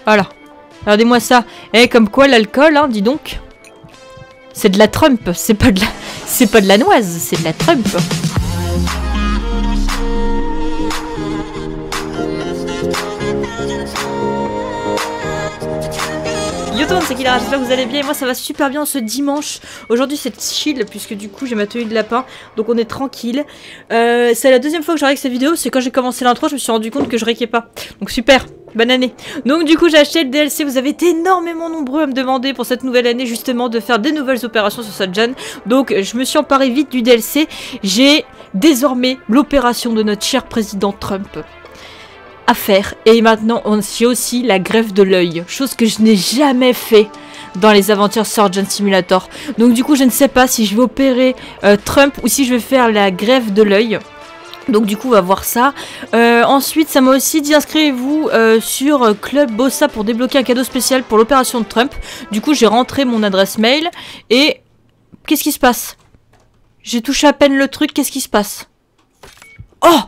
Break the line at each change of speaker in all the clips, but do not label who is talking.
Voilà. Regardez-moi ça. Eh, comme quoi l'alcool, hein, dis donc. C'est de la Trump. C'est pas de la noise, c'est de la Trump. Yo tout le monde, c'est Killer, j'espère que vous allez bien et moi ça va super bien ce dimanche. Aujourd'hui c'est chill puisque du coup j'ai ma tenue de lapin, donc on est tranquille. C'est la deuxième fois que j'arrive avec cette vidéo, c'est quand j'ai commencé l'intro je me suis rendu compte que je réquais pas. Donc super, bonne année. Donc du coup j'ai acheté le DLC, vous avez été énormément nombreux à me demander pour cette nouvelle année justement de faire des nouvelles opérations sur cette gen. Donc je me suis emparé vite du DLC, j'ai désormais l'opération de notre cher président Trump à faire. Et maintenant, j'ai aussi la greffe de l'œil. Chose que je n'ai jamais fait dans les aventures Surgeon Simulator. Donc du coup, je ne sais pas si je vais opérer Trump ou si je vais faire la greffe de l'œil. Donc du coup, on va voir ça. Ensuite, ça m'a aussi dit inscrivez-vous sur Club Bossa pour débloquer un cadeau spécial pour l'opération de Trump. Du coup, j'ai rentré mon adresse mail. Et qu'est-ce qui se passe? J'ai touché à peine le truc, qu'est-ce qui se passe? Oh!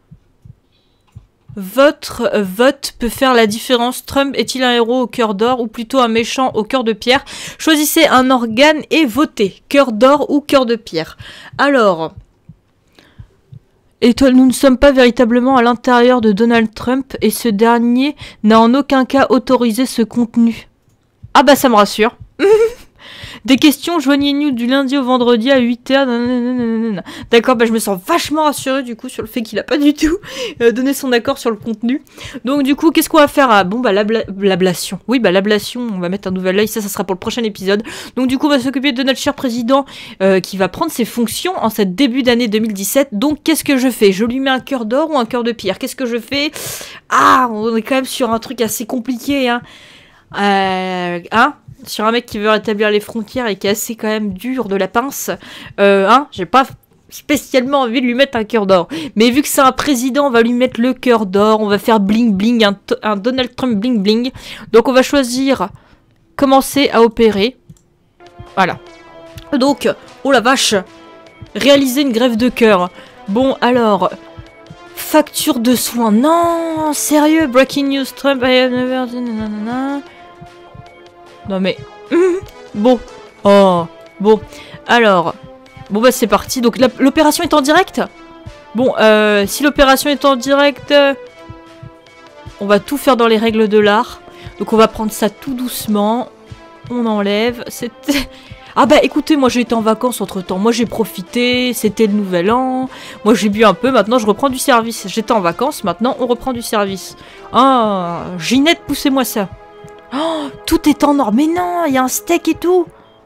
Votre vote peut faire la différence. Trump est-il un héros au cœur d'or ou plutôt un méchant au cœur de pierre? Choisissez un organe et votez. Cœur d'or ou cœur de pierre? Alors... Et toi, nous ne sommes pas véritablement à l'intérieur de Donald Trump et ce dernier n'a en aucun cas autorisé ce contenu. Ah bah ça me rassure. Des questions, joignez-nous du lundi au vendredi à 8h. D'accord, bah je me sens vachement rassurée du coup sur le fait qu'il a pas du tout donné son accord sur le contenu. Donc du coup, qu'est-ce qu'on va faire? Ah, bon bah l'ablation. Oui, bah l'ablation, on va mettre un nouvel œil, ça sera pour le prochain épisode. Donc du coup, on va s'occuper de notre cher président qui va prendre ses fonctions en cette début d'année 2017. Donc qu'est-ce que je fais? Je lui mets un cœur d'or ou un cœur de pierre? Qu'est-ce que je fais? Ah, on est quand même sur un truc assez compliqué, hein. Sur un mec qui veut rétablir les frontières et qui est assez quand même dur de la pince, j'ai pas spécialement envie de lui mettre un cœur d'or. Mais vu que c'est un président, on va lui mettre le cœur d'or, on va faire bling bling, un Donald Trump bling bling. Donc on va choisir commencer à opérer. Voilà. Donc, oh la vache, réaliser une greffe de cœur. Bon alors... Facture de soins. Non, sérieux, breaking news, Trump, I have never... Non mais... Bon. Oh. Bon. Alors. Bon bah c'est parti. Donc l'opération est en direct? Bon, si l'opération est en direct... on va tout faire dans les règles de l'art. Donc on va prendre ça tout doucement. On enlève. C'était... Ah bah écoutez, moi j'ai été en vacances entre temps, moi j'ai profité, c'était le nouvel an, moi j'ai bu un peu, maintenant je reprends du service. J'étais en vacances, maintenant on reprend du service. Ah, Ginette, poussez-moi ça. Oh, tout est en or, mais non, il y a un steak et tout.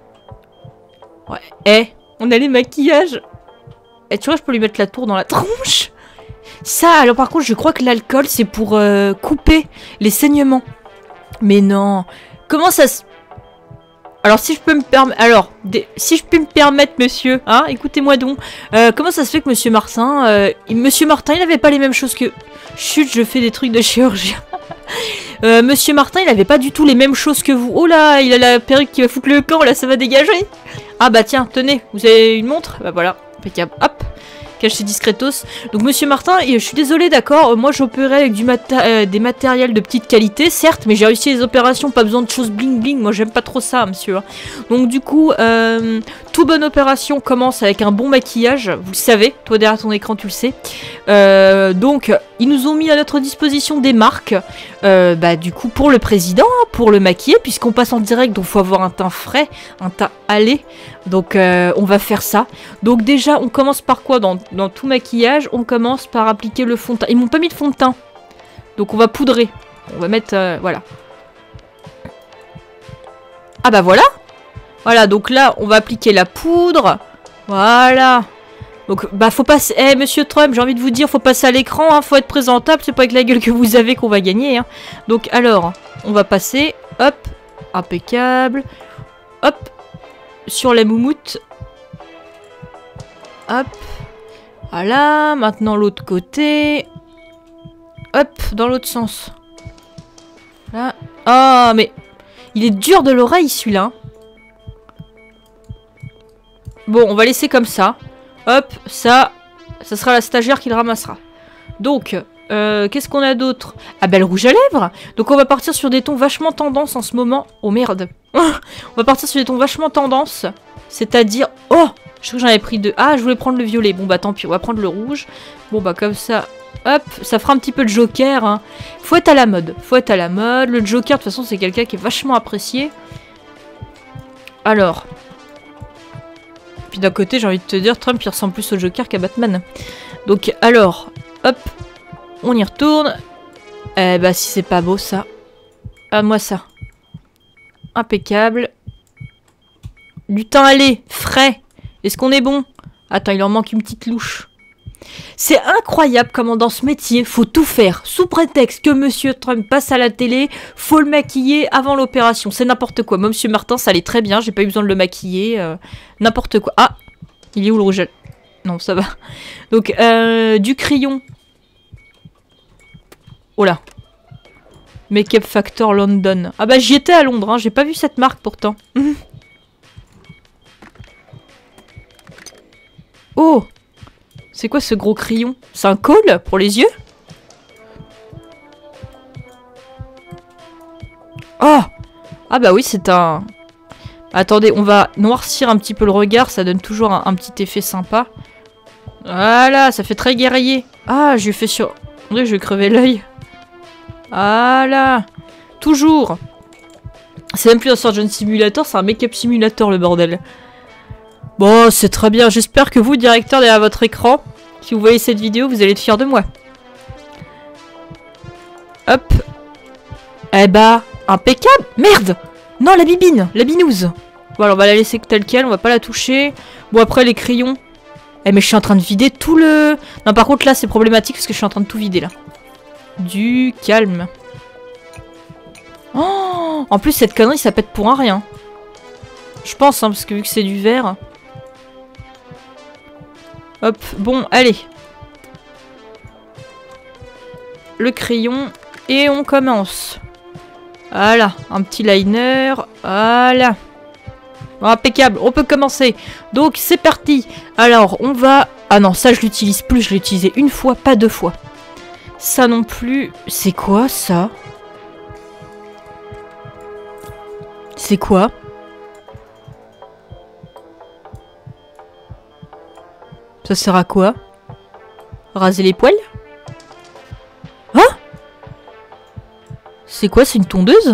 Ouais, on a les maquillages. Tu vois, je peux lui mettre la tour dans la tronche. Ça, alors par contre, je crois que l'alcool c'est pour couper les saignements. Mais non, comment ça se... Alors si je peux me permettre, si je peux me permettre, monsieur, hein, écoutez-moi donc. Comment ça se fait que Monsieur Martin, Monsieur Martin, il n'avait pas les mêmes choses que... Chut, je fais des trucs de chirurgien. Monsieur Martin, il avait pas du tout les mêmes choses que vous. Oh là, il a la perruque qui va foutre le camp, là, ça va dégager. Ah bah tiens, tenez, vous avez une montre? Bah voilà, impeccable. Hop. Caché discretos. Donc Monsieur Martin, je suis désolé, d'accord, moi j'opérais avec des matériels de petite qualité, certes, mais j'ai réussi les opérations, pas besoin de choses bling bling, moi j'aime pas trop ça, monsieur. Donc du coup, toute bonne opération commence avec un bon maquillage, vous le savez, toi derrière ton écran tu le sais. Donc, ils nous ont mis à notre disposition des marques, bah du coup pour le président, pour le maquiller, puisqu'on passe en direct, donc faut avoir un teint frais, un teint allé. Donc on va faire ça. Donc déjà on commence par quoi dans tout maquillage? On commence par appliquer le fond de teint. Ils m'ont pas mis de fond de teint. Donc on va poudrer. On va mettre... voilà. Ah bah voilà. Voilà, donc là on va appliquer la poudre. Voilà. Donc bah faut passer... Eh monsieur Trump, j'ai envie de vous dire, faut passer à l'écran, hein, faut être présentable, c'est pas avec la gueule que vous avez qu'on va gagner. Hein. Donc alors, on va passer. Hop. Impeccable. Hop. Sur la moumoute. Hop. Voilà. Maintenant l'autre côté. Hop. Dans l'autre sens. Là. Ah, mais... Il est dur de l'oreille, celui-là. Bon, on va laisser comme ça. Hop. Ça sera la stagiaire qui le ramassera. Donc, Qu'est-ce qu'on a d'autre? Ah bah le rouge à lèvres. Donc on va partir sur des tons vachement tendance en ce moment. Oh merde. On va partir sur des tons vachement tendance. C'est-à-dire... Oh, je crois que j'en avais pris deux. Ah, je voulais prendre le violet. Bon bah tant pis, on va prendre le rouge. Bon bah comme ça... Hop, ça fera un petit peu de joker. Hein. Faut être à la mode. Faut être à la mode. Le joker, de toute façon, c'est quelqu'un qui est vachement apprécié. Alors... Puis d'un côté, j'ai envie de te dire, Trump, il ressemble plus au joker qu'à Batman. Donc alors, hop... On y retourne. Eh bah si c'est pas beau ça. Ah moi ça. Impeccable. Du teint allé, frais. Est-ce qu'on est bon? Attends, il en manque une petite louche. C'est incroyable comment dans ce métier, faut tout faire. Sous prétexte que Monsieur Trump passe à la télé, faut le maquiller avant l'opération. C'est n'importe quoi. Moi, Monsieur Martin, ça allait très bien. J'ai pas eu besoin de le maquiller. N'importe quoi. Ah, il est où le rouge? Non, ça va. Donc, du crayon. Oh là. Make-up Factor London. Ah bah j'y étais à Londres, hein. J'ai pas vu cette marque pourtant. Oh. C'est quoi ce gros crayon? C'est un col pour les yeux? Oh. Ah bah oui c'est un... Attendez, on va noircir un petit peu le regard, ça donne toujours un petit effet sympa. Voilà, ça fait très guerrier. Ah, je lui fais sur... On dirait que je vais crever l'œil. Voilà. Toujours. C'est même plus un Surgeon Simulator, c'est un make-up simulator le bordel. Bon, c'est très bien. J'espère que vous, directeur, derrière votre écran, si vous voyez cette vidéo, vous allez être fiers de moi. Hop. Eh bah, impeccable. Merde. Non, la bibine, la binouse. Bon, alors on va la laisser telle quelle, on va pas la toucher. Bon, après, les crayons. Eh, mais je suis en train de vider tout le... Non, par contre, là, c'est problématique parce que je suis en train de tout vider, là. Du calme. Oh, en plus, cette connerie, ça pète pour un rien. Je pense, hein, parce que vu que c'est du verre. Hop, bon, allez. Le crayon. Et on commence. Voilà, un petit liner. Voilà. Bon, impeccable, on peut commencer. Donc, c'est parti. Alors, on va... Ah non, ça, je l'utilise plus. Je l'ai utilisé une fois, pas deux fois. Ça non plus. C'est quoi, ça? C'est quoi? Ça sert à quoi? Raser les poils? Hein? C'est quoi? C'est une tondeuse?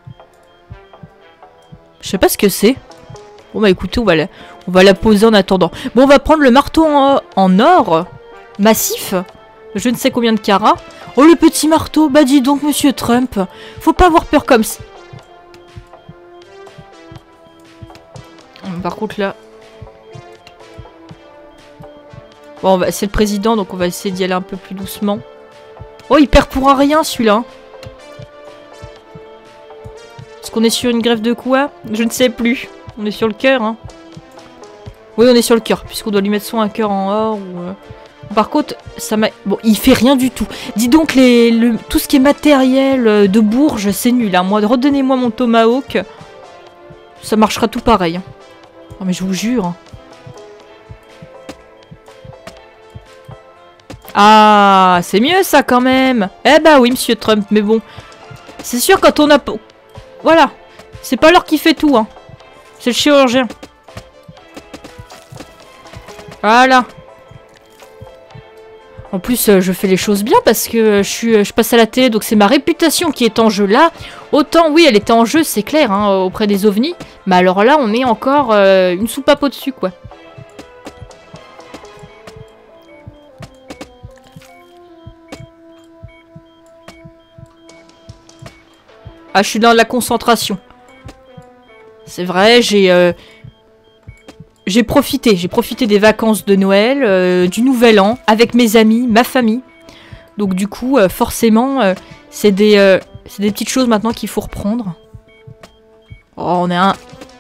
Je sais pas ce que c'est. Bon bah écoutez, on va la poser en attendant. Bon, on va prendre le marteau en or. Massif. Je ne sais combien de carats. Oh, le petit marteau. Bah dis donc, Monsieur Trump. Faut pas avoir peur comme ça. Par contre, là... Bon, c'est le président, donc on va essayer d'y aller un peu plus doucement. Oh, il perd pour un rien, celui-là. Est-ce qu'on est sur une greffe de quoi? Je ne sais plus. On est sur le cœur, hein. Oui, on est sur le cœur, puisqu'on doit lui mettre soit un cœur en or ou... Par contre, ça m'a... Bon, il fait rien du tout. Dis donc, tout ce qui est matériel de Bourges, c'est nul. Hein. Moi, redonnez-moi mon tomahawk. Ça marchera tout pareil. Hein. Non, mais je vous jure. Ah, c'est mieux ça quand même. Eh bah oui, Monsieur Trump, mais bon. C'est sûr, quand on a... Voilà. C'est pas l'or qui fait tout, hein. C'est le chirurgien. Voilà. En plus, je fais les choses bien parce que je passe à la télé, donc c'est ma réputation qui est en jeu là. Autant, oui, elle était en jeu, c'est clair, hein, auprès des ovnis. Mais alors là, on est encore une soupape au-dessus, quoi. Ah, je suis dans la concentration. C'est vrai, j'ai profité des vacances de Noël, du Nouvel An, avec mes amis, ma famille. Donc du coup, forcément, c'est des petites choses maintenant qu'il faut reprendre. Oh, on est un...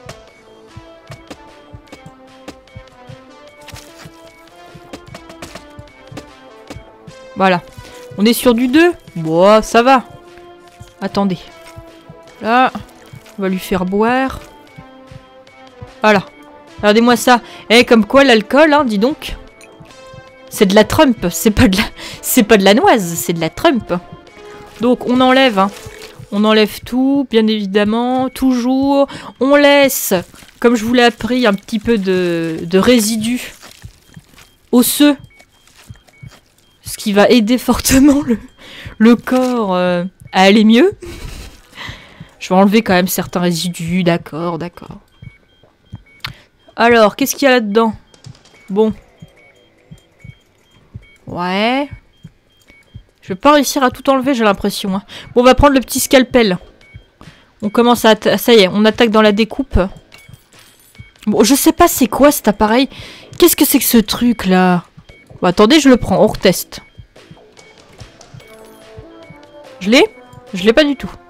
Voilà. On est sur du 2. Bon, ça va. Attendez. Là, on va lui faire boire. Voilà. Regardez-moi ça. Eh, comme quoi l'alcool, hein, dis donc. C'est de la Trump. C'est pas C'est pas de la noise, c'est de la Trump. Donc on enlève, hein. On enlève tout, bien évidemment. Toujours, on laisse, comme je vous l'ai appris, un petit peu de résidus osseux. Ce qui va aider fortement le corps à aller mieux. Je vais enlever quand même certains résidus, d'accord, d'accord. Alors, qu'est-ce qu'il y a là-dedans? Bon. Ouais. Je vais pas réussir à tout enlever, j'ai l'impression. Hein. Bon, on va prendre le petit scalpel. On commence à... Ça y est, on attaque dans la découpe. Bon, je sais pas c'est quoi cet appareil. Qu'est-ce que c'est que ce truc-là? Bon, attendez, je le prends, on reteste. Je l'ai? Je l'ai pas du tout.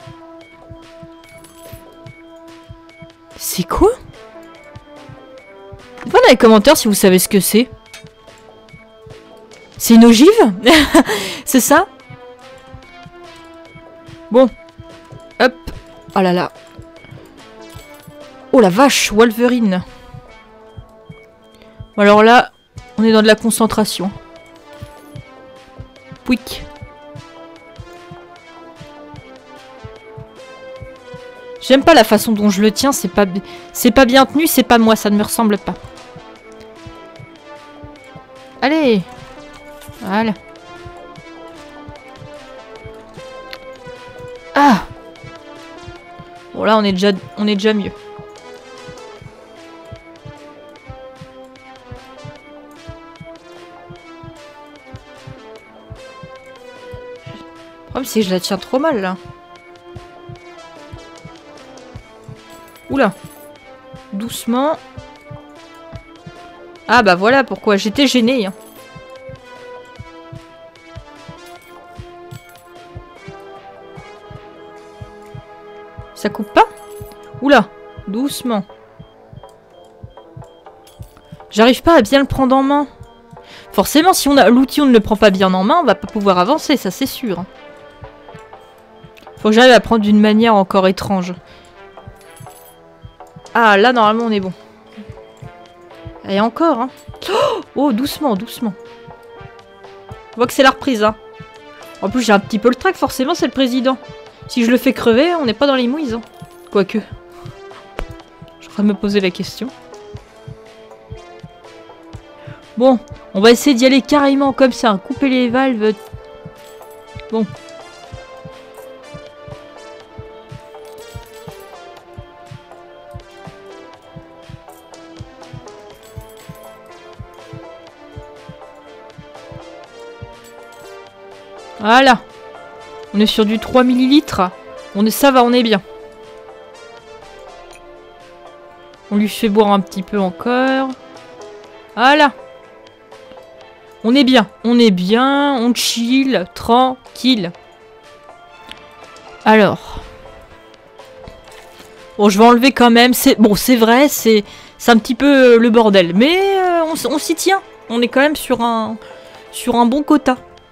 C'est quoi? Dites-moi dans les commentaires si vous savez ce que c'est. C'est une ogive? C'est ça? Bon. Hop. Oh là là. Oh la vache, Wolverine. Bon, alors là, on est dans de la concentration. Pouic. J'aime pas la façon dont je le tiens, c'est pas bien tenu, c'est pas moi, ça ne me ressemble pas. Allez. Voilà. Ah. Bon là on est déjà mieux. Le problème c'est que je la tiens trop mal là. Oula. Doucement. Ah bah voilà pourquoi j'étais gênée. Hein. Ça coupe pas? Oula. Doucement. J'arrive pas à bien le prendre en main. Forcément, si on a l'outil, on ne le prend pas bien en main, on va pas pouvoir avancer, ça c'est sûr. Faut que j'arrive à prendre d'une manière encore étrange. Ah, là, normalement, on est bon. Et encore, hein. Oh, doucement, doucement. On voit que c'est la reprise, hein. En plus, j'ai un petit peu le trac, forcément, c'est le président. Si je le fais crever, on n'est pas dans les mouises, hein. Quoique. Je suis en train de me poser la question. Bon, on va essayer d'y aller carrément comme ça, hein. Couper les valves. Bon. Voilà. On est sur du 3 millilitres. Ça va, on est bien. On lui fait boire un petit peu encore. Voilà. On est bien. On est bien. On chill. Tranquille. Alors. Bon, je vais enlever quand même. Bon, c'est vrai, c'est un petit peu le bordel. Mais on s'y tient. On est quand même sur un bon quota.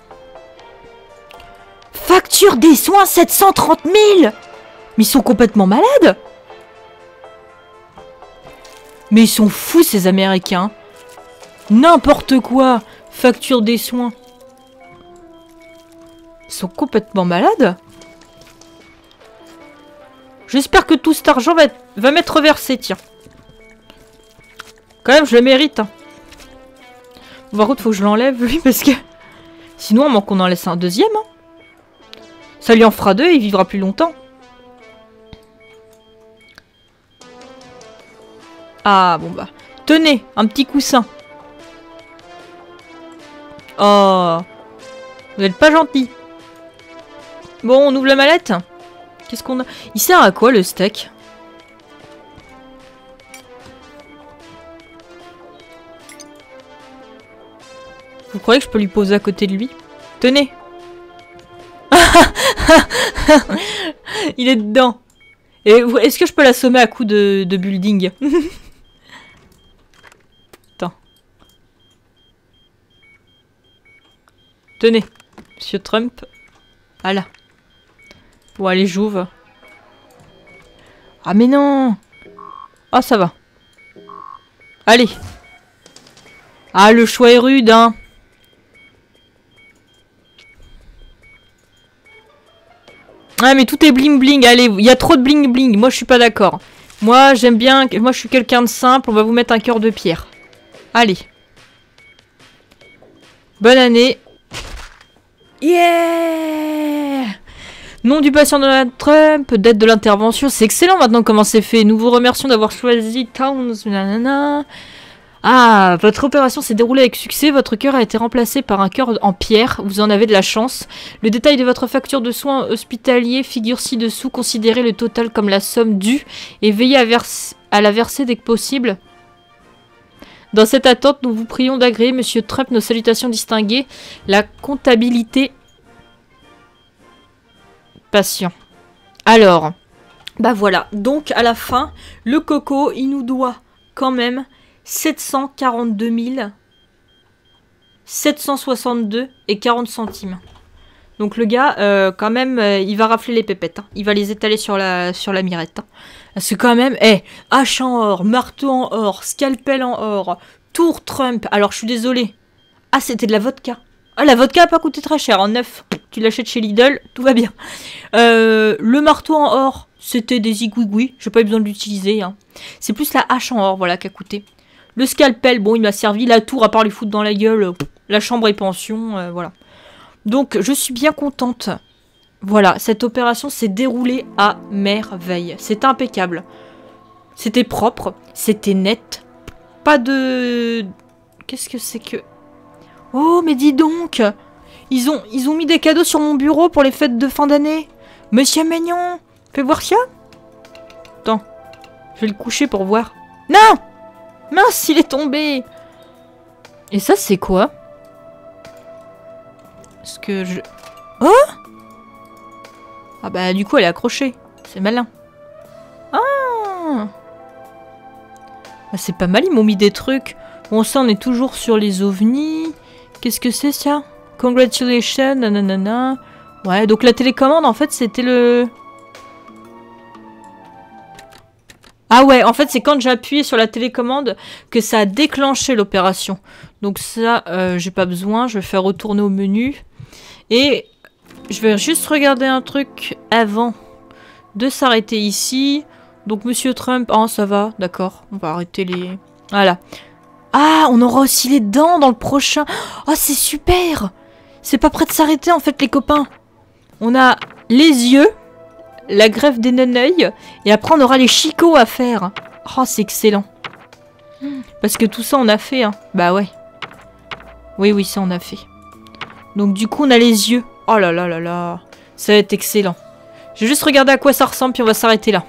Facture des soins 730 000. Mais ils sont complètement malades. Mais ils sont fous ces Américains. N'importe quoi. Facture des soins. Ils sont complètement malades. J'espère que tout cet argent va m'être versé, tiens. Quand même, je le mérite. Hein. Par contre, faut que je l'enlève, lui, parce que... Sinon, à moins qu'on en laisse un deuxième. Hein. Ça lui en fera 2 et il vivra plus longtemps. Ah, bon bah. Tenez, un petit coussin. Oh. Vous êtes pas gentil. Bon, on ouvre la mallette. Qu'est-ce qu'on a? Il sert à quoi, le steak? Vous croyez que je peux lui poser à côté de lui? Tenez. Il est dedans. Et est-ce que je peux l'assommer à coups de building? Attends. Tenez, Monsieur Trump. Voilà. Bon, allez, j'ouvre. Ah, mais non. Ah, ça va. Allez. Ah, le choix est rude, hein. Ah, mais tout est bling bling. Allez, il y a trop de bling bling. Moi, je suis pas d'accord. Moi, j'aime bien... Moi, je suis quelqu'un de simple. On va vous mettre un cœur de pierre. Allez. Bonne année. Yeah! Nom du patient Donald Trump, date de l'intervention. C'est excellent maintenant comment c'est fait. Nous vous remercions d'avoir choisi Towns. Nanana. Ah, votre opération s'est déroulée avec succès. Votre cœur a été remplacé par un cœur en pierre. Vous en avez de la chance. Le détail de votre facture de soins hospitaliers figure ci-dessous. Considérez le total comme la somme due et veillez à la verser dès que possible. Dans cette attente, nous vous prions d'agréer, Monsieur Trump, nos salutations distinguées. La comptabilité... patient. Alors, bah voilà. Donc, à la fin, le coco, il nous doit quand même 742 762 et 40 centimes. Donc le gars, quand même, il va rafler les pépettes. Hein. Il va les étaler sur la mirette. Hein. Parce que quand même, hache en or, marteau en or, scalpel en or, tour Trump. Alors je suis désolée. Ah, c'était de la vodka. Ah, la vodka a pas coûté très cher, en neuf. Tu l'achètes chez Lidl, tout va bien. Le marteau en or, c'était des zigouigouis. J'ai pas eu besoin de l'utiliser. Hein. C'est plus la hache en or, voilà, qui a coûté. Le scalpel, bon, il m'a servi. La tour, à part lui foutre dans la gueule, la chambre et pension, voilà. Donc, je suis bien contente. Voilà, cette opération s'est déroulée à merveille. C'est impeccable. C'était propre, c'était net. Pas de... Qu'est-ce que c'est que... Oh, mais dis donc! Ils ont mis des cadeaux sur mon bureau pour les fêtes de fin d'année. Monsieur Maignan, fais voir ça. Attends, je vais le coucher pour voir. Non! Mince, il est tombé! Et ça, c'est quoi? Est-ce que je... Oh! Ah bah, du coup, elle est accrochée. C'est malin. Ah! Bah, c'est pas mal, ils m'ont mis des trucs. Bon, ça, on est toujours sur les ovnis. Qu'est-ce que c'est, ça? Congratulations, nanana. Ouais, donc la télécommande, en fait, c'était le... Ah ouais, en fait, c'est quand j'ai appuyé sur la télécommande que ça a déclenché l'opération. Donc ça, j'ai pas besoin. Je vais faire retourner au menu. Et je vais juste regarder un truc avant de s'arrêter ici. Donc, Monsieur Trump... Oh, ça va, d'accord. On va arrêter les... Voilà. Ah, on aura aussi les dents dans le prochain. Oh, c'est super! C'est pas prêt de s'arrêter, en fait, les copains. On a les yeux, la greffe des neneuils, et après, on aura les chicots à faire. Oh, c'est excellent. Parce que tout ça, on a fait, hein. Bah ouais. Oui, oui, ça, on a fait. Donc, du coup, on a les yeux. Oh là là là là. Ça va être excellent. Je vais juste regarder à quoi ça ressemble, puis on va s'arrêter là.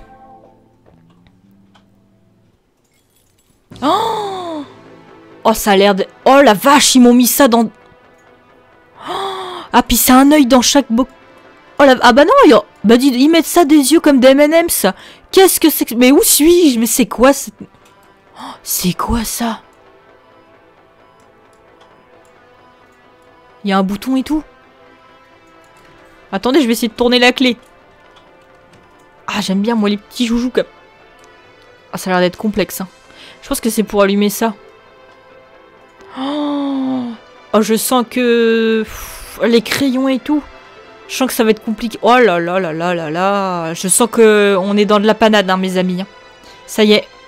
Oh! Oh, ça a l'air de... Oh, la vache, ils m'ont mis ça dans... Ah, puis c'est un œil dans chaque boc... Oh, la... Ah bah non, bah, ils mettent ça des yeux comme des M&M's. Qu'est-ce que c'est que... Mais où suis-je? Mais c'est quoi cette... Oh, c'est quoi ça? Il y a un bouton et tout. Attendez, je vais essayer de tourner la clé. Ah, j'aime bien, moi, les petits joujoux comme... Ah, ça a l'air d'être complexe, hein. Je pense que c'est pour allumer ça. Oh, je sens que... les crayons et tout. Je sens que ça va être compliqué. Oh là là là là là là. Je sens que on est dans de la panade, hein, mes amis. Ça y est.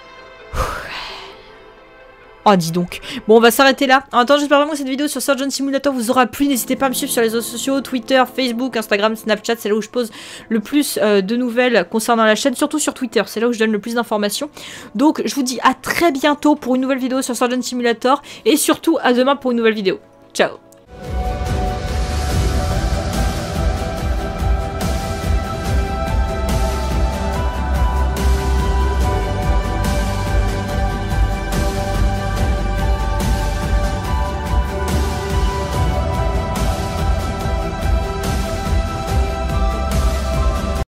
Oh, dis donc. Bon, on va s'arrêter là. En attendant, j'espère vraiment que cette vidéo sur Surgeon Simulator vous aura plu. N'hésitez pas à me suivre sur les réseaux sociaux, Twitter, Facebook, Instagram, Snapchat. C'est là où je pose le plus de nouvelles concernant la chaîne. Surtout sur Twitter, c'est là où je donne le plus d'informations. Donc, je vous dis à très bientôt pour une nouvelle vidéo sur Surgeon Simulator. Et surtout, à demain pour une nouvelle vidéo. Ciao.